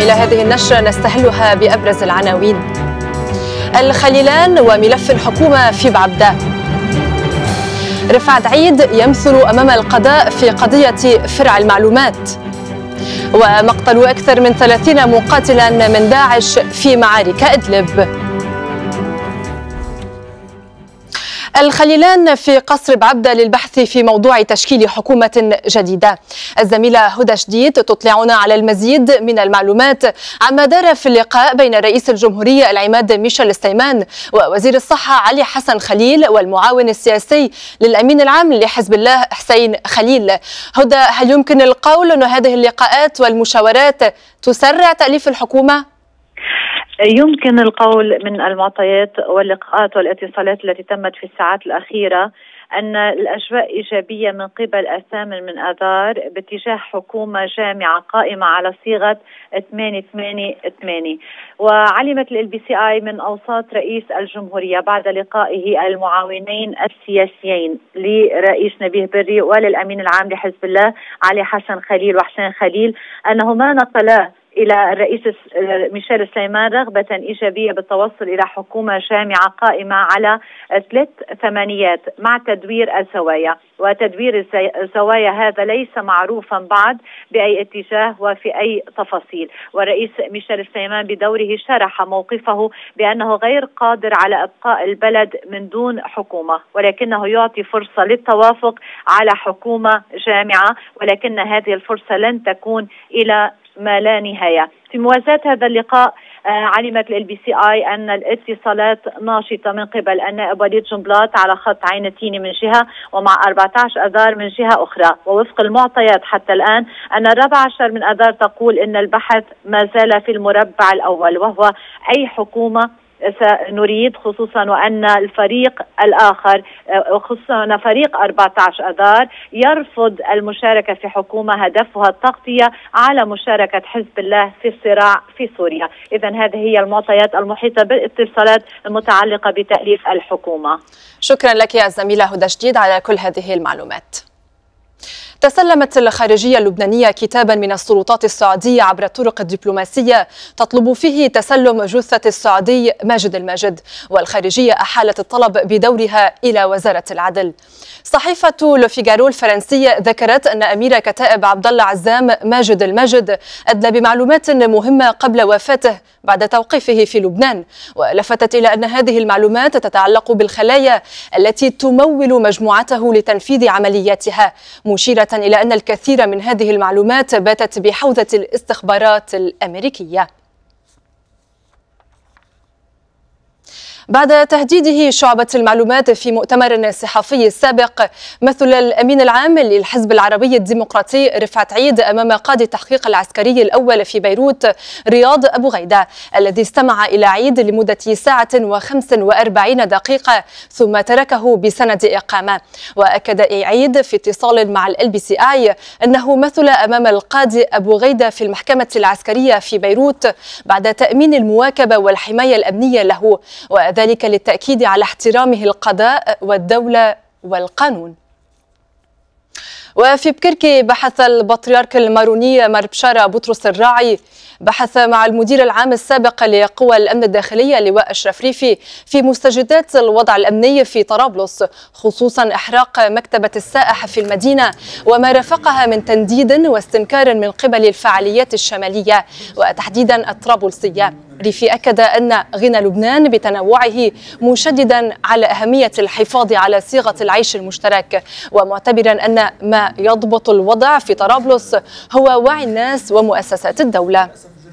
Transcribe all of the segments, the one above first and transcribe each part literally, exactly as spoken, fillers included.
إلى هذه النشرة نستهلها بأبرز العناوين. الخليلان وملف الحكومة في بعبدة. رفعت عيد يمثل أمام القضاء في قضية فرع المعلومات. ومقتل أكثر من ثلاثين مقاتلا من داعش في معارك إدلب. الخليلان في قصر بعبدة للبحث في موضوع تشكيل حكومة جديدة. الزميلة هدى شديد تطلعنا على المزيد من المعلومات عما دار في اللقاء بين رئيس الجمهورية العماد ميشيل سليمان ووزير الصحة علي حسن خليل والمعاون السياسي للأمين العام لحزب الله حسين خليل. هدى، هل يمكن القول أن هذه اللقاءات والمشاورات تسرع تأليف الحكومة؟ يمكن القول من المعطيات واللقاءات والاتصالات التي تمت في الساعات الأخيرة أن الأجواء إيجابية من قبل الثامن من آذار باتجاه حكومة جامعة قائمة على صيغة ثمانية ثمانية ثمانية. وعلمت ال إل بي سي آي من أوساط رئيس الجمهورية بعد لقائه المعاونين السياسيين لرئيس نبيه بري وللأمين العام لحزب الله علي حسن خليل وحسين خليل أنهما نقلا إلى الرئيس ميشيل سليمان رغبة إيجابية بالتوصل إلى حكومة جامعة قائمة على ثلاث ثمانيات مع تدوير الزوايا. وتدوير الزوايا هذا ليس معروفا بعد بأي اتجاه وفي أي تفاصيل. والرئيس ميشيل سليمان بدوره شرح موقفه بأنه غير قادر على إبقاء البلد من دون حكومة، ولكنه يعطي فرصة للتوافق على حكومة جامعة، ولكن هذه الفرصة لن تكون إلى ما لا نهاية. في موازاة هذا اللقاء علمت ال إل بي سي آي أن الاتصالات ناشطة من قبل النائب وليد جنبلاط على خط عين التيني من جهة ومع أربعة عشر آذار من جهة أخرى. ووفق المعطيات حتى الآن أن الرابع عشر من آذار تقول أن البحث ما زال في المربع الأول، وهو أي حكومة سنريد، خصوصا وأن الفريق الآخر خصوصا فريق أربعة عشر آذار يرفض المشاركة في حكومة هدفها التغطية على مشاركة حزب الله في الصراع في سوريا. إذن هذه هي المعطيات المحيطة بالاتصالات المتعلقة بتأليف الحكومة. شكرا لك يا زميلة هدى شديد على كل هذه المعلومات. تسلمت الخارجية اللبنانية كتابا من السلطات السعودية عبر الطرق الدبلوماسية تطلب فيه تسلم جثة السعودي ماجد الماجد، والخارجية أحالت الطلب بدورها إلى وزارة العدل. صحيفة لو فيغارو الفرنسية ذكرت أن أمير كتائب عبد الله عزام ماجد الماجد أدلى بمعلومات مهمة قبل وفاته بعد توقيفه في لبنان، ولفتت إلى أن هذه المعلومات تتعلق بالخلايا التي تمول مجموعته لتنفيذ عملياتها، مشيرة إلى أن الكثير من هذه المعلومات باتت بحوزة الاستخبارات الأمريكية. بعد تهديده شعبة المعلومات في مؤتمر صحفي سابق مثل الأمين العام للحزب العربي الديمقراطي رفعت عيد أمام قاضي التحقيق العسكري الأول في بيروت رياض أبو غيدة، الذي استمع إلى عيد لمدة ساعة وخمس وأربعين دقيقة ثم تركه بسند إقامة. وأكد عيد في اتصال مع ال إل بي سي آي أنه مثل أمام القاضي أبو غيدة في المحكمة العسكرية في بيروت بعد تأمين المواكبة والحماية الأمنية له، ذلك للتأكيد على احترامه القضاء والدولة والقانون. وفي بكركي بحث البطريرك الماروني مار بشارة بطرس الراعي بحث مع المدير العام السابق لقوى الأمن الداخلية لواء أشرف ريفي في مستجدات الوضع الأمني في طرابلس، خصوصا إحراق مكتبة السائح في المدينة وما رافقها من تنديد واستنكار من قبل الفعاليات الشمالية وتحديدا الطرابلسية. ريفي أكد أن غنى لبنان بتنوعه، مشددا على أهمية الحفاظ على صيغة العيش المشترك، ومعتبرا أن ما يضبط الوضع في طرابلس هو وعي الناس ومؤسسات الدولة.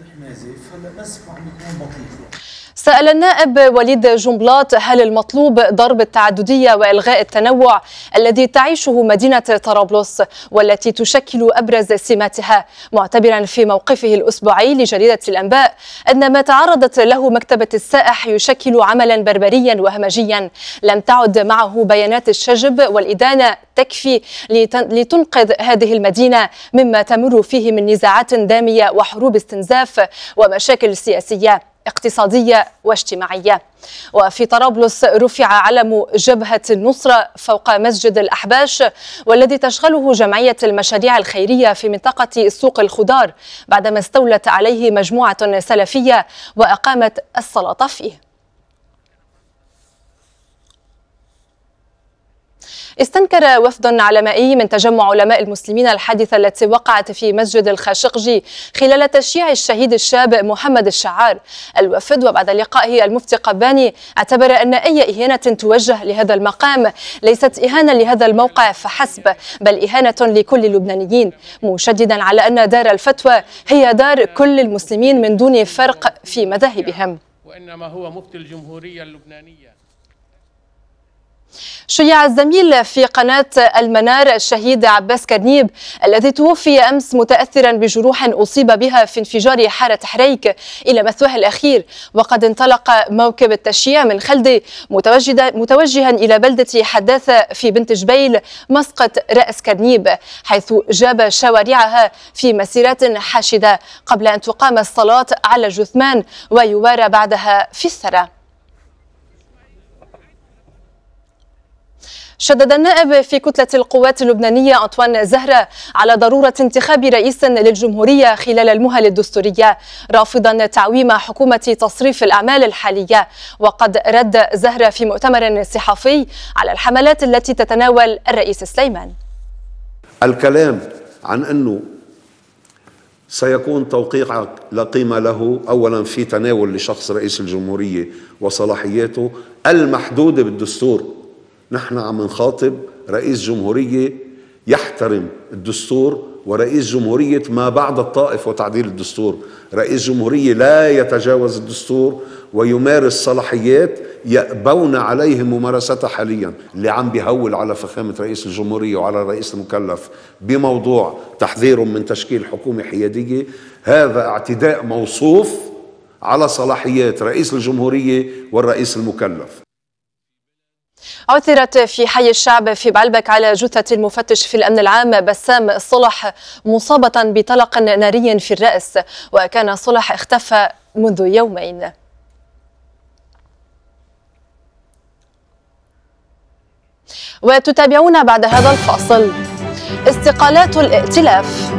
سأل النائب وليد جنبلاط هل المطلوب ضرب التعددية وإلغاء التنوع الذي تعيشه مدينة طرابلس والتي تشكل أبرز سماتها، معتبرا في موقفه الأسبوعي لجريدة الأنباء أن ما تعرضت له مكتبة السائح يشكل عملا بربريا وهمجيا لم تعد معه بيانات الشجب والإدانة تكفي لتنقذ هذه المدينة مما تمر فيه من نزاعات دامية وحروب استنزاف ومشاكل سياسية. اقتصادية واجتماعية. وفي طرابلس رفع علم جبهة النصرة فوق مسجد الأحباش، والذي تشغله جمعية المشاريع الخيرية في منطقة سوق الخضار، بعدما استولت عليه مجموعة سلفية وأقامت الصلاة فيه. استنكر وفد علمائي من تجمع علماء المسلمين الحادثة التي وقعت في مسجد الخاشقجي خلال تشييع الشهيد الشاب محمد الشعار. الوفد وبعد لقائه المفتي قباني اعتبر أن أي إهانة توجه لهذا المقام ليست إهانة لهذا الموقع فحسب، بل إهانة لكل اللبنانيين، مشددا على أن دار الفتوى هي دار كل المسلمين من دون فرق في مذاهبهم. وإنما هو مفتي الجمهورية اللبنانية. شيع الزميل في قناة المنار الشهيد عباس كرنيب الذي توفي أمس متأثرا بجروح أصيب بها في انفجار حارة حريك إلى مثواه الأخير، وقد انطلق موكب التشييع من خلدي متوجها إلى بلدة حداثة في بنت جبيل مسقط رأس كرنيب، حيث جاب شوارعها في مسيرات حاشدة قبل أن تقام الصلاة على الجثمان ويوارى بعدها في الثرى. شدد النائب في كتلة القوات اللبنانية أنطوان زهرة على ضرورة انتخاب رئيس للجمهورية خلال المهل الدستورية، رافضا تعويم حكومة تصريف الأعمال الحالية. وقد رد زهرة في مؤتمر صحفي على الحملات التي تتناول الرئيس سليمان. الكلام عن أنه سيكون توقيع لا قيمة له أولا في تناول لشخص رئيس الجمهورية وصلاحياته المحدودة بالدستور. نحن عم نخاطب رئيس جمهورية يحترم الدستور ورئيس جمهورية ما بعد الطائف وتعديل الدستور، رئيس جمهورية لا يتجاوز الدستور ويمارس صلاحيات يأبون عليه ممارستها حاليا. اللي عم بيهول على فخامة رئيس الجمهورية وعلى الرئيس المكلف بموضوع تحذيرهم من تشكيل حكومة حيادية، هذا اعتداء موصوف على صلاحيات رئيس الجمهورية والرئيس المكلف. عثرت في حي الشعب في بعلبك على جثة المفتش في الأمن العام بسام صلح مصابة بطلق ناري في الرأس، وكان صلح اختفى منذ يومين. وتتابعون بعد هذا الفاصل استقالات الائتلاف.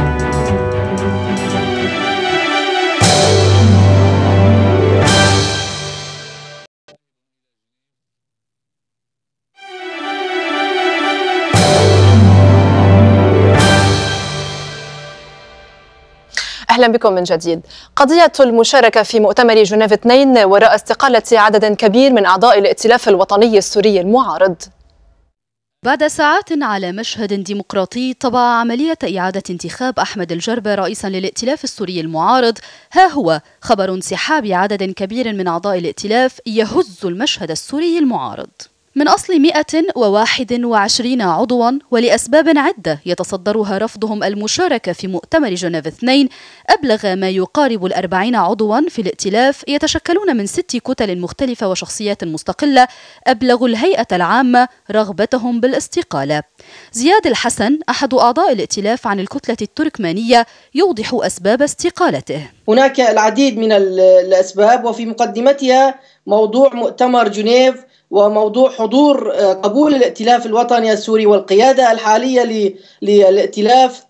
أهلا بكم من جديد. قضية المشاركة في مؤتمر جنيف اثنين وراء استقالة عدد كبير من أعضاء الائتلاف الوطني السوري المعارض. بعد ساعات على مشهد ديمقراطي طبع عملية إعادة انتخاب أحمد الجربة رئيسا للائتلاف السوري المعارض، ها هو خبر انسحاب عدد كبير من أعضاء الائتلاف يهز المشهد السوري المعارض. من أصل مئة وواحد وعشرين عضوا، ولأسباب عدة يتصدرها رفضهم المشاركة في مؤتمر جنيف اثنين، أبلغ ما يقارب الأربعين عضوا في الائتلاف يتشكلون من ست كتل مختلفة وشخصيات مستقلة أبلغوا الهيئة العامة رغبتهم بالاستقالة. زياد الحسن أحد أعضاء الائتلاف عن الكتلة التركمانية يوضح أسباب استقالته. هناك العديد من الأسباب، وفي مقدمتها موضوع مؤتمر جنيف وموضوع حضور قبول الائتلاف الوطني السوري والقيادة الحالية للائتلاف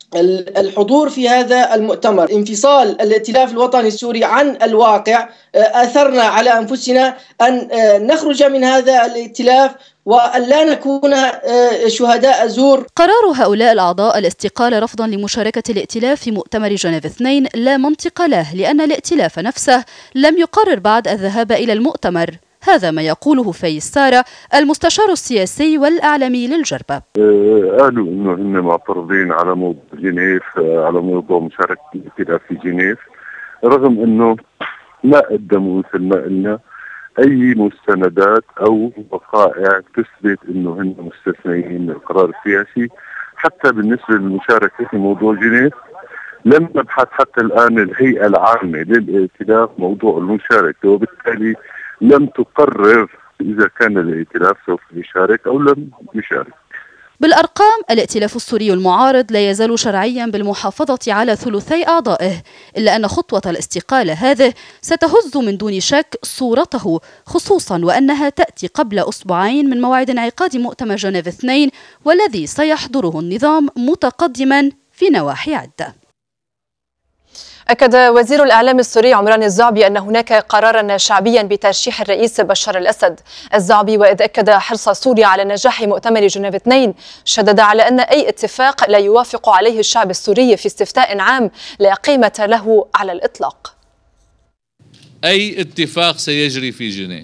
الحضور في هذا المؤتمر. انفصال الائتلاف الوطني السوري عن الواقع، أثرنا على أنفسنا أن نخرج من هذا الائتلاف وأن لا نكون شهداء زور. قرار هؤلاء الأعضاء الاستقالة رفضا لمشاركة الائتلاف في مؤتمر جنيف اثنين لا منطق له، لأن الائتلاف نفسه لم يقرر بعد الذهاب إلى المؤتمر. هذا ما يقوله فايز سارة المستشار السياسي والإعلامي للجربة. قالوا إنه هم معترضين على موضوع جنيف، على موضوع مشاركة الائتلاف في جنيف، رغم إنه ما قدموا مثل ما قلنا أي مستندات أو وقائع تثبت إنه هم مستثنيين من القرار السياسي. حتى بالنسبة للمشاركة في موضوع جنيف لم تبحث حتى الآن الهيئة العامة للائتلاف موضوع المشاركة، وبالتالي لم تقرر إذا كان الائتلاف سوف يشارك أو لم يشارك. بالأرقام، الائتلاف السوري المعارض لا يزال شرعيا بالمحافظة على ثلثي أعضائه، إلا أن خطوة الاستقالة هذه ستهز من دون شك صورته، خصوصا وأنها تأتي قبل أسبوعين من موعد انعقاد مؤتمر جنيف اثنين، والذي سيحضره النظام متقدما في نواحي عدة. أكد وزير الإعلام السوري عمران الزعبي أن هناك قرارا شعبيا بترشيح الرئيس بشار الأسد. الزعبي وإذ أكد حرص سوريا على نجاح مؤتمر جنيف اثنين، شدد على أن أي اتفاق لا يوافق عليه الشعب السوري في استفتاء عام لا قيمة له على الإطلاق. أي اتفاق سيجري في جنيف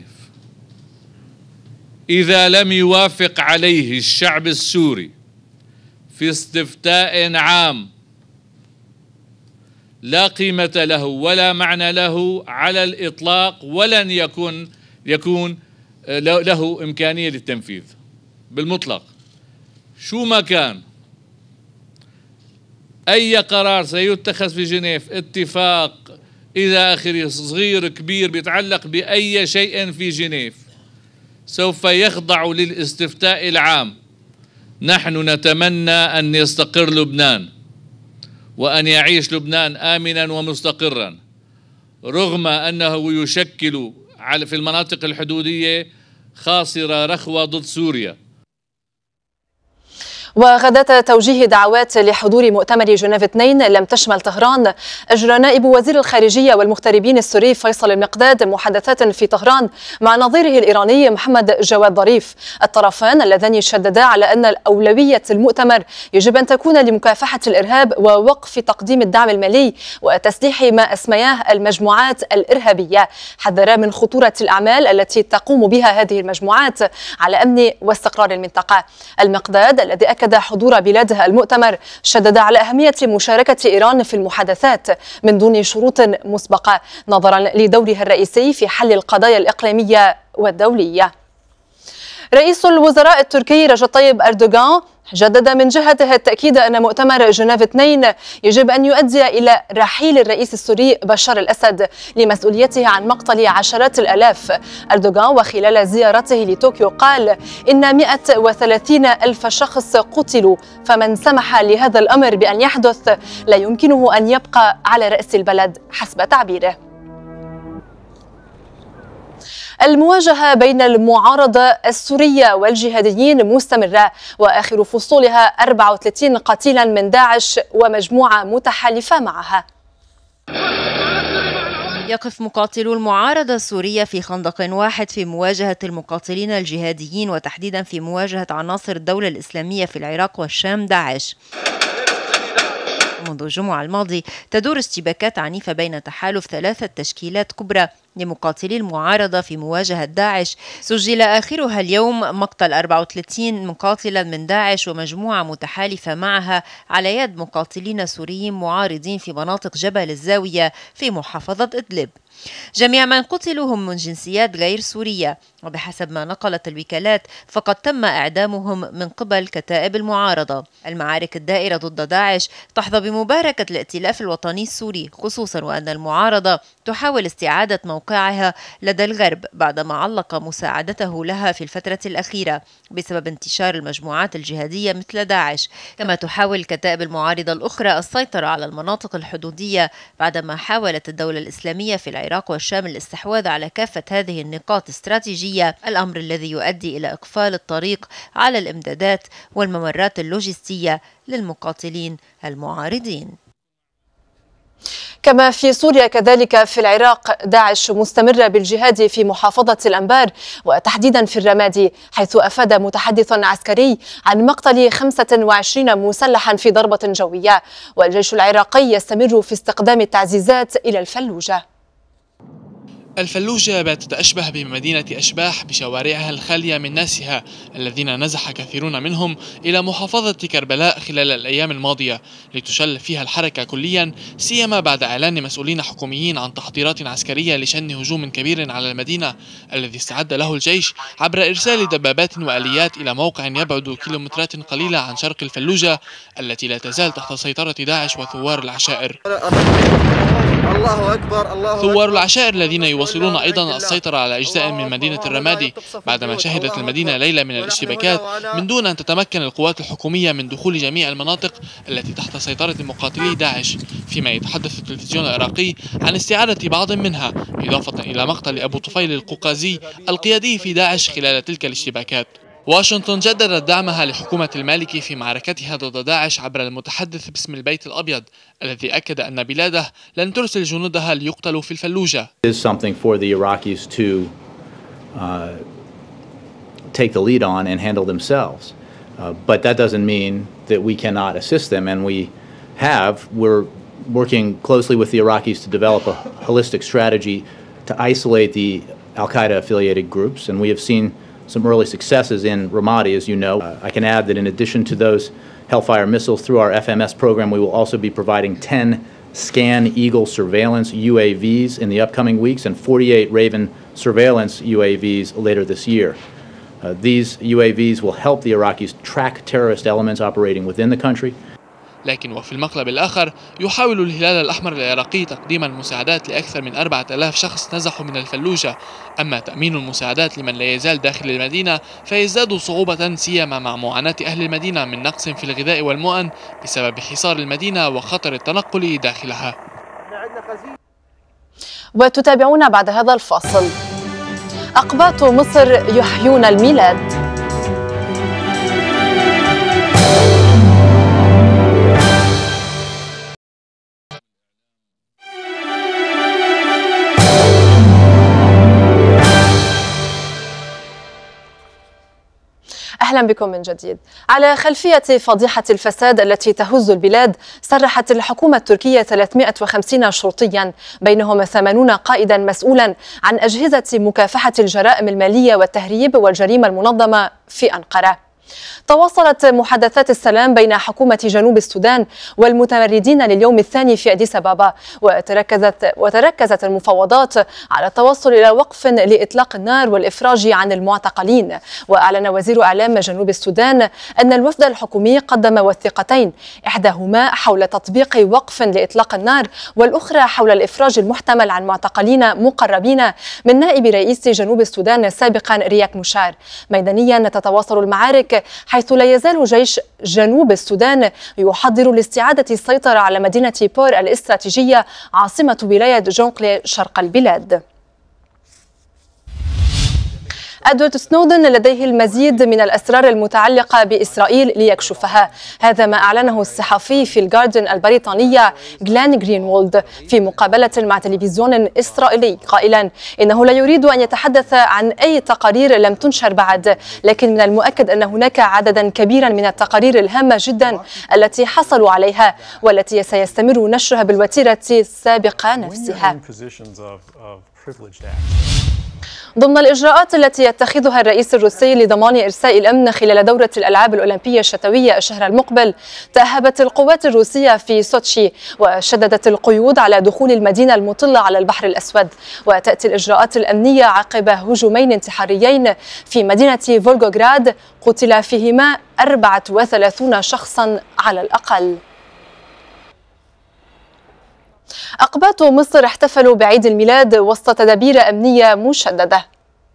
إذا لم يوافق عليه الشعب السوري في استفتاء عام لا قيمة له ولا معنى له على الإطلاق، ولن يكون يكون له إمكانية للتنفيذ بالمطلق. شو ما كان أي قرار سيتخذ في جنيف، اتفاق إلى آخره، صغير كبير، بيتعلق بأي شيء في جنيف، سوف يخضع للاستفتاء العام. نحن نتمنى أن يستقر لبنان وأن يعيش لبنان آمنا ومستقرا، رغم أنه يشكل في المناطق الحدودية خاصرة رخوة ضد سوريا. وغداة توجيه دعوات لحضور مؤتمر جنيف اثنين لم تشمل طهران، أجرى نائب وزير الخارجية والمغتربين السوري فيصل المقداد محادثات في طهران مع نظيره الإيراني محمد جواد ظريف. الطرفان اللذان شددا على أن أولوية المؤتمر يجب أن تكون لمكافحة الإرهاب ووقف تقديم الدعم المالي وتسليح ما أسمياه المجموعات الإرهابية. حذر من خطورة الأعمال التي تقوم بها هذه المجموعات على أمن واستقرار المنطقة. المقداد الذي أكد حضور بلاده المؤتمر شدد على أهمية مشاركة إيران في المحادثات من دون شروط مسبقة، نظرا لدورها الرئيسي في حل القضايا الإقليمية والدولية. رئيس الوزراء التركي رجب طيب أردوغان جدد من جهته التأكيد أن مؤتمر جنيف اثنين يجب أن يؤدي إلى رحيل الرئيس السوري بشار الأسد لمسؤوليته عن مقتل عشرات الآلاف. أردوغان وخلال زيارته لطوكيو قال إن مئة وثلاثين ألف شخص قتلوا، فمن سمح لهذا الأمر بأن يحدث لا يمكنه أن يبقى على رأس البلد حسب تعبيره. المواجهة بين المعارضة السورية والجهاديين مستمرة، وآخر فصولها أربعة وثلاثين قتيلا من داعش ومجموعة متحالفة معها. يقف مقاتلو المعارضة السورية في خندق واحد في مواجهة المقاتلين الجهاديين، وتحديدا في مواجهة عناصر الدولة الإسلامية في العراق والشام داعش. منذ الجمعة الماضي تدور اشتباكات عنيفة بين تحالف ثلاثة تشكيلات كبرى لمقاتلي المعارضة في مواجهة داعش، سجل آخرها اليوم مقتل أربعة وثلاثين مقاتلا من داعش ومجموعة متحالفة معها على يد مقاتلين سوريين معارضين في مناطق جبل الزاوية في محافظة إدلب. جميع من قتلوا هم من جنسيات غير سورية، وبحسب ما نقلت الوكالات فقد تم إعدامهم من قبل كتائب المعارضة. المعارك الدائرة ضد داعش تحظى بمباركة الائتلاف الوطني السوري، خصوصا وأن المعارضة تحاول استعادة موقعها لدى الغرب بعدما علق مساعدته لها في الفترة الأخيرة بسبب انتشار المجموعات الجهادية مثل داعش. كما تحاول الكتائب المعارضة الأخرى السيطرة على المناطق الحدودية بعدما حاولت الدولة الإسلامية في العراق والشام الاستحواذ على كافة هذه النقاط الاستراتيجية، الأمر الذي يؤدي إلى إقفال الطريق على الإمدادات والممرات اللوجستية للمقاتلين المعارضين. كما في سوريا كذلك في العراق داعش مستمرة بالجهاد في محافظة الأنبار وتحديدا في الرمادي، حيث أفاد متحدث عسكري عن مقتل خمسة وعشرين مسلحا في ضربة جوية، والجيش العراقي يستمر في استخدام التعزيزات إلى الفلوجة. الفلوجة باتت أشبه بمدينة أشباح بشوارعها الخالية من ناسها الذين نزح كثيرون منهم إلى محافظة كربلاء خلال الأيام الماضية لتشل فيها الحركة كليا، سيما بعد إعلان مسؤولين حكوميين عن تحضيرات عسكرية لشن هجوم كبير على المدينة الذي استعد له الجيش عبر إرسال دبابات وآليات إلى موقع يبعد كيلومترات قليلة عن شرق الفلوجة التي لا تزال تحت سيطرة داعش وثوار العشائر. الله أكبر. الله ثوار العشائر الذين يوصلون يواصلون أيضا السيطرة على أجزاء من مدينة الرمادي بعدما شهدت المدينة ليلة من الاشتباكات من دون أن تتمكن القوات الحكومية من دخول جميع المناطق التي تحت سيطرة مقاتلي داعش، فيما يتحدث التلفزيون العراقي عن استعادة بعض منها، إضافة إلى مقتل أبو طفيل القوقازي القيادي في داعش خلال تلك الاشتباكات. واشنطن جددت دعمها لحكومة المالكي في معركتها ضد داعش عبر المتحدث باسم البيت الأبيض الذي أكد أن بلاده لن ترسل جنودها ليقتلوا في الفلوجة. take the lead on and handle themselves. Uh, but that doesn't mean that we cannot assist them, and we have. We're working closely with the Iraqis to develop a holistic strategy to isolate the Al-Qaeda affiliated groups, and we have seen some early successes in Ramadi, as you know. Uh, I can add that in addition to those Hellfire missiles through our F M S program, we will also be providing ten Scan Eagle surveillance U A Vs in the upcoming weeks and forty-eight Raven surveillance U A Vs later this year. Uh, these U A Vs will help the Iraqis track terrorist elements operating within the country. لكن وفي المقلب الآخر يحاول الهلال الأحمر العراقي تقديم المساعدات لأكثر من أربعة آلاف شخص نزحوا من الفلوجة، أما تأمين المساعدات لمن لا يزال داخل المدينة فيزداد صعوبة سيما مع معاناة أهل المدينة من نقص في الغذاء والمؤن بسبب حصار المدينة وخطر التنقل داخلها. وتتابعون بعد هذا الفاصل. أقباط مصر يحيون الميلاد. أهلا بكم من جديد. على خلفية فضيحة الفساد التي تهز البلاد، سرحت الحكومة التركية ثلاثمائة وخمسين شرطيا بينهم ثمانين قائدا مسؤولا عن أجهزة مكافحة الجرائم المالية والتهريب والجريمة المنظمة في أنقرة. تواصلت محادثات السلام بين حكومة جنوب السودان والمتمردين لليوم الثاني في أديس أبابا، وتركزت وتركزت المفاوضات على التوصل إلى وقف لإطلاق النار والإفراج عن المعتقلين. وأعلن وزير إعلام جنوب السودان أن الوفد الحكومي قدم وثيقتين، إحداهما حول تطبيق وقف لإطلاق النار والأخرى حول الإفراج المحتمل عن معتقلين مقربين من نائب رئيس جنوب السودان سابقا رياك مشار. ميدانيا تتواصل المعارك حيث لا يزال جيش جنوب السودان يحضر لاستعادة السيطرة على مدينة بور الاستراتيجية عاصمة ولاية جونقلي شرق البلاد. أدوارد سنودن لديه المزيد من الأسرار المتعلقة بإسرائيل ليكشفها، هذا ما أعلنه الصحفي في الجاردن البريطانية غلان جرينولد في مقابلة مع تلفزيون إسرائيلي، قائلا إنه لا يريد أن يتحدث عن أي تقارير لم تنشر بعد، لكن من المؤكد أن هناك عددا كبيرا من التقارير الهامة جدا التي حصلوا عليها والتي سيستمر نشرها بالوتيرة السابقة نفسها. ضمن الإجراءات التي يتخذها الرئيس الروسي لضمان إرساء الأمن خلال دورة الألعاب الأولمبية الشتوية الشهر المقبل، تأهبت القوات الروسية في سوتشي وشددت القيود على دخول المدينة المطلة على البحر الأسود. وتأتي الإجراءات الأمنية عقب هجومين انتحاريين في مدينة فولغوغراد قتل فيهما أربعة وثلاثين شخصا على الأقل. أقباط مصر احتفلوا بعيد الميلاد وسط تدابير أمنية مشددة.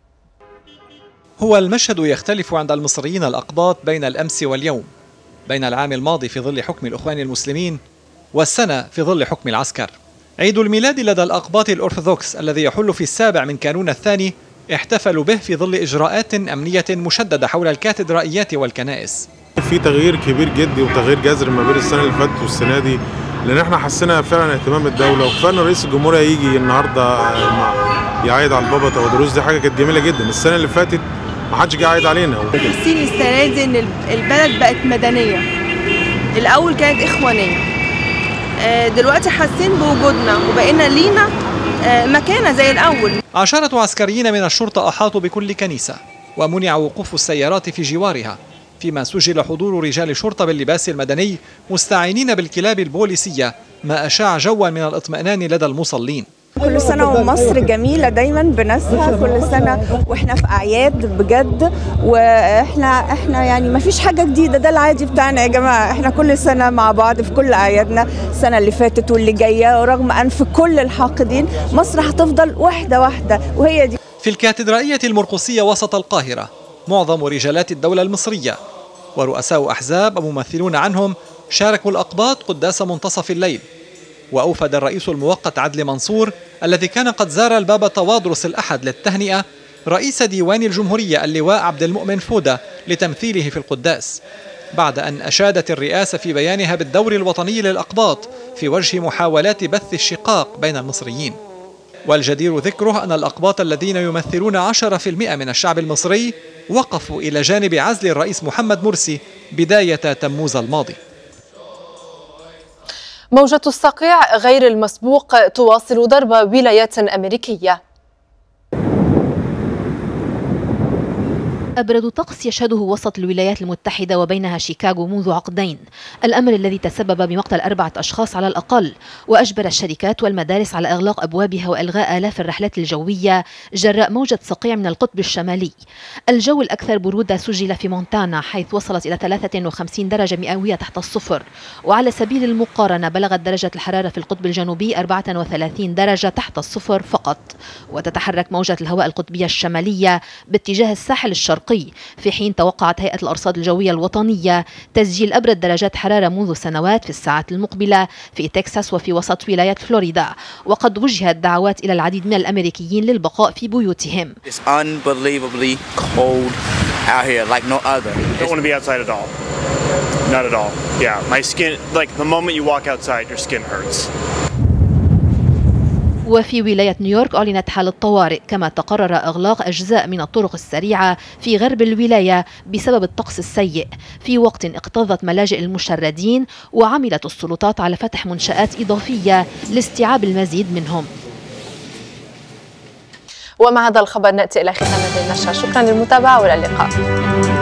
هو المشهد يختلف عند المصريين الأقباط بين الأمس واليوم، بين العام الماضي في ظل حكم الإخوان المسلمين والسنة في ظل حكم العسكر. عيد الميلاد لدى الأقباط الأرثوذكس الذي يحل في السابع من كانون الثاني احتفلوا به في ظل إجراءات أمنية مشددة حول الكاتدرائيات والكنائس. في تغيير كبير جدي وتغيير جذري ما بين السنة اللي فاتت والسنة دي، لان احنا حسينا فعلا اهتمام الدوله، وكفايه رئيس الجمهوريه يجي النهارده يعايد على البابا تودروس، دي حاجه كانت جميله جدا. السنه اللي فاتت ما حدش جه يعايد علينا. حاسين السنه دي ان البلد بقت مدنيه، الاول كانت اخوانيه، دلوقتي حاسين بوجودنا وبقينا لينا مكانه زي الاول. عشرة عسكريين من الشرطه احاطوا بكل كنيسه ومنع وقوف السيارات في جوارها، فيما سجل حضور رجال شرطة باللباس المدني مستعينين بالكلاب البوليسية، ما أشاع جوا من الاطمئنان لدى المصلين. كل سنة ومصر جميلة دايما بناسها، كل سنة واحنا في أعياد بجد، واحنا احنا يعني ما فيش حاجة جديدة، ده العادي بتاعنا يا جماعة، احنا كل سنة مع بعض في كل أعيادنا، السنة اللي فاتت واللي جاية، ورغم أنف كل الحاقدين مصر هتفضل واحدة واحدة، وهي دي. في الكاتدرائية المرقسية وسط القاهرة معظم رجالات الدولة المصرية ورؤساء أحزاب وممثلون عنهم شاركوا الأقباط قداس منتصف الليل. وأوفد الرئيس المؤقت عدلي منصور الذي كان قد زار البابا تواضرس الأحد للتهنئة رئيس ديوان الجمهورية اللواء عبد المؤمن فودة لتمثيله في القداس، بعد أن أشادت الرئاسة في بيانها بالدور الوطني للأقباط في وجه محاولات بث الشقاق بين المصريين. والجدير ذكره أن الأقباط الذين يمثلون عشرة بالمئة من الشعب المصري وقفوا إلى جانب عزل الرئيس محمد مرسي بداية تموز الماضي. موجة الصقيع غير المسبوق تواصل ضرب ولايات أمريكية. أبرد طقس يشهده وسط الولايات المتحدة وبينها شيكاغو منذ عقدين، الأمر الذي تسبب بمقتل أربعة أشخاص على الأقل، وأجبر الشركات والمدارس على إغلاق أبوابها وإلغاء آلاف الرحلات الجوية جراء موجة صقيع من القطب الشمالي. الجو الأكثر برودة سجل في مونتانا حيث وصلت إلى ثلاثة وخمسين درجة مئوية تحت الصفر، وعلى سبيل المقارنة بلغت درجة الحرارة في القطب الجنوبي أربعة وثلاثين درجة تحت الصفر فقط. وتتحرك موجة الهواء القطبية الشمالية باتجاه الساحل الشرقي، في حين توقعت هيئة الأرصاد الجوية الوطنية تسجيل أبرد درجات حرارة منذ سنوات في الساعات المقبلة في تكساس وفي وسط ولاية فلوريدا. وقد وجهت دعوات إلى العديد من الأمريكيين للبقاء في بيوتهم. وفي ولاية نيويورك أعلنت حالة طوارئ، كما تقرر إغلاق أجزاء من الطرق السريعة في غرب الولاية بسبب الطقس السيء، في وقت اكتظت ملاجئ المشردين وعملت السلطات على فتح منشآت إضافية لاستيعاب المزيد منهم. ومع هذا الخبر نأتي إلى ختام هذه النشرة، شكرا للمتابعة والى اللقاء.